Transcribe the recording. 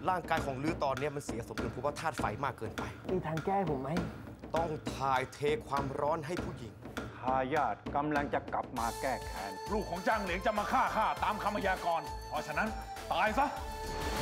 ร่างกายของลือตอนนี้มันเสียสมดุลเพราะว่าธาตุไฟมากเกินไปมีทางแก้ผมไหมต้องถ่ายเทความร้อนให้ผู้หญิงทายาทกำลังจะกลับมาแก้แค้นลูกของจ้างเหลียงจะมาฆ่าข้าตามคำพยากรณ์เพราะฉะนั้นตายซะ